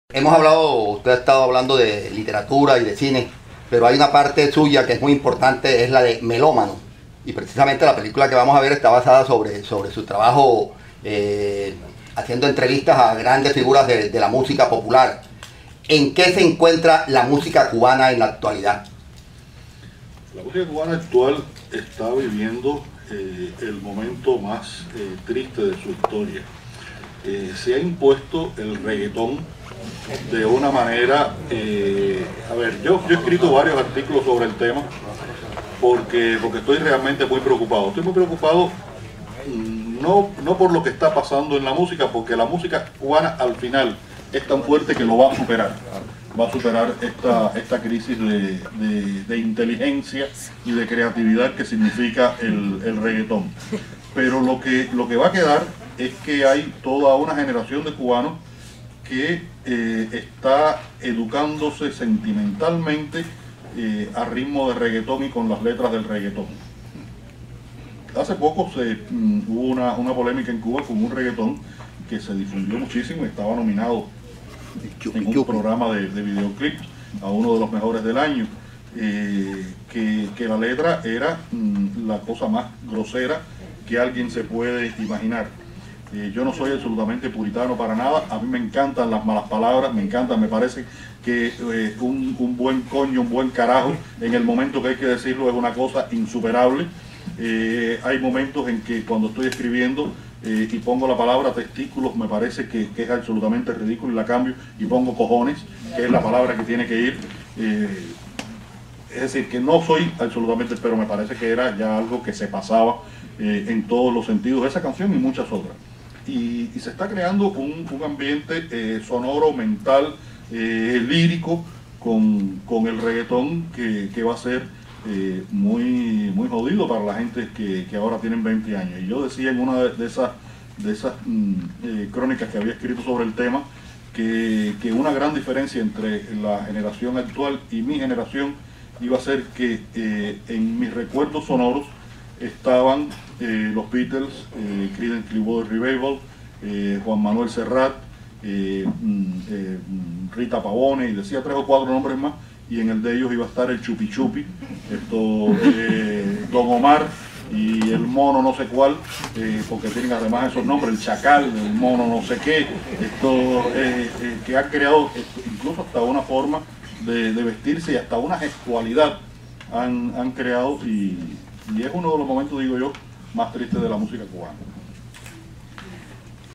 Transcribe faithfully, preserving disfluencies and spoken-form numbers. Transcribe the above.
Hemos hablado, usted ha estado hablando de literatura y de cine, pero hay una parte suya que es muy importante, es la de melómano. Y precisamente la película que vamos a ver está basada sobre, sobre su trabajo eh, haciendo entrevistas a grandes figuras de, de la música popular. ¿En qué se encuentra la música cubana en la actualidad? La música cubana actual está viviendo eh, el momento más eh, triste de su historia. Eh, se ha impuesto el reggaetón de una manera, eh, a ver, yo, yo he escrito varios artículos sobre el tema porque, porque estoy realmente muy preocupado. Estoy muy preocupado no, no por lo que está pasando en la música, porque la música cubana al final es tan fuerte que lo va a superar. Va a superar esta, esta crisis de, de, de inteligencia y de creatividad que significa el, el reggaetón. Pero lo que, lo que va a quedar es que hay toda una generación de cubanos que eh, está educándose sentimentalmente eh, a ritmo de reggaetón y con las letras del reggaetón. Hace poco se, um, hubo una, una polémica en Cuba con un reggaetón que se difundió muchísimo y estaba nominado en un programa de, de videoclips a uno de los mejores del año, eh, que, que la letra era um, la cosa más grosera que alguien se puede imaginar. Eh, yo no soy absolutamente puritano para nada, a mí me encantan las malas palabras, me encantan, me parece que eh, un, un buen coño, un buen carajo, en el momento que hay que decirlo es una cosa insuperable. Eh, hay momentos en que cuando estoy escribiendo eh, y pongo la palabra testículos me parece que, que es absolutamente ridículo y la cambio y pongo cojones, que es la palabra que tiene que ir. Eh, es decir, que no soy absolutamente, pero me parece que era ya algo que se pasaba eh, en todos los sentidos, esa canción y muchas otras. Y, y se está creando un, un ambiente eh, sonoro, mental, eh, lírico con, con el reggaetón que, que va a ser eh, muy, muy jodido para la gente que, que ahora tienen veinte años. Y yo decía en una de, de esas, de esas mm, eh, crónicas que había escrito sobre el tema que, que una gran diferencia entre la generación actual y mi generación iba a ser que eh, en mis recuerdos sonoros estaban eh, los Beatles, eh, Creedence Clearwater Revival, eh, Juan Manuel Serrat, eh, eh, Rita Pavone, y decía tres o cuatro nombres más, y en el de ellos iba a estar el Chupi Chupi, esto, eh, Don Omar y el mono no sé cuál, eh, porque tienen además esos nombres, el Chacal, el mono no sé qué, esto, eh, eh, que han creado incluso hasta una forma de, de vestirse y hasta una gestualidad han, han creado y... Y es uno de los momentos, digo yo, más tristes de la música cubana.